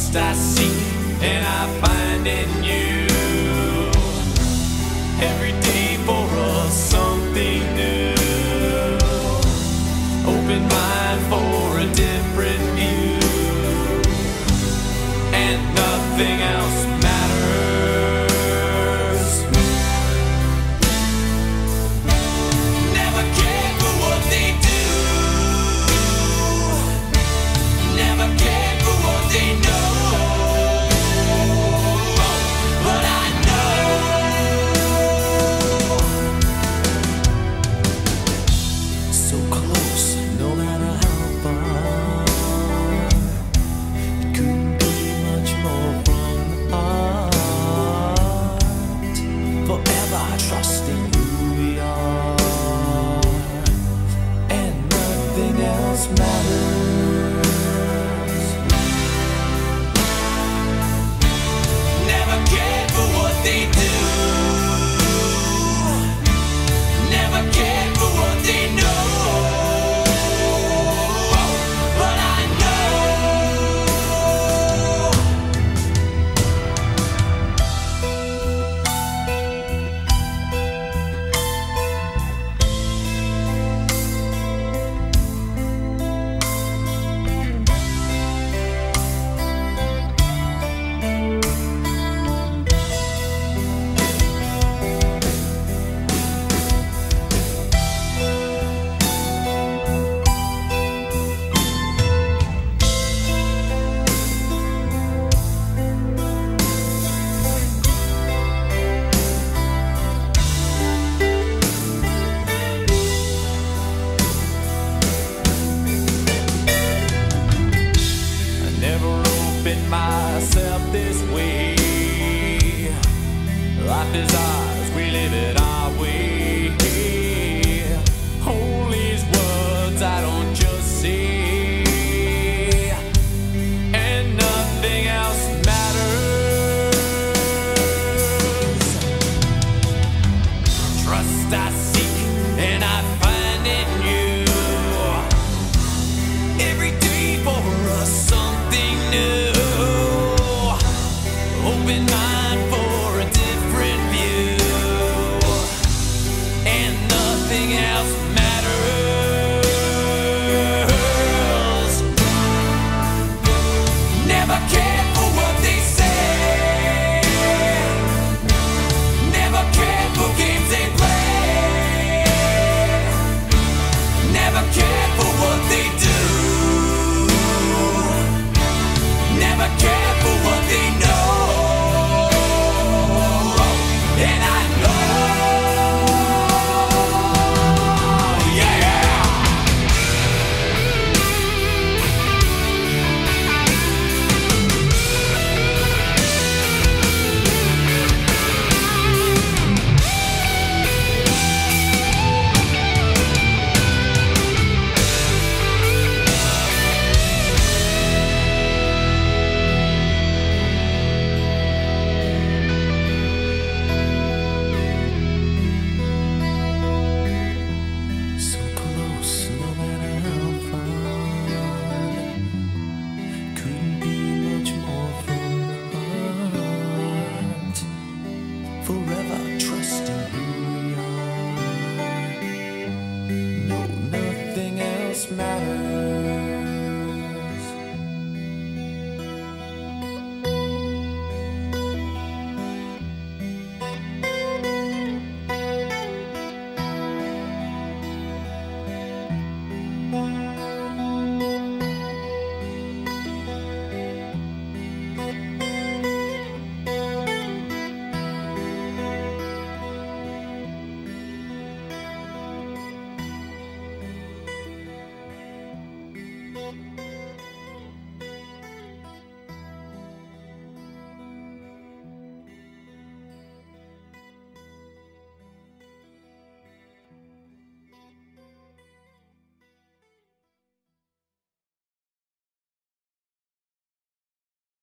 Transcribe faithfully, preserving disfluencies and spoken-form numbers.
trust I seek and I find in you. Every day for us something new. Open mind for a different view, and nothing else matters. Never cared for what they do. Never cared for what they know. But I know so close, no matter how far. It couldn't be much more from the heart. Forever trusting who we are, and nothing else matters. Never cared for what they do. Never cared for what they know. But I know never opened myself this way. Life is ours, we live it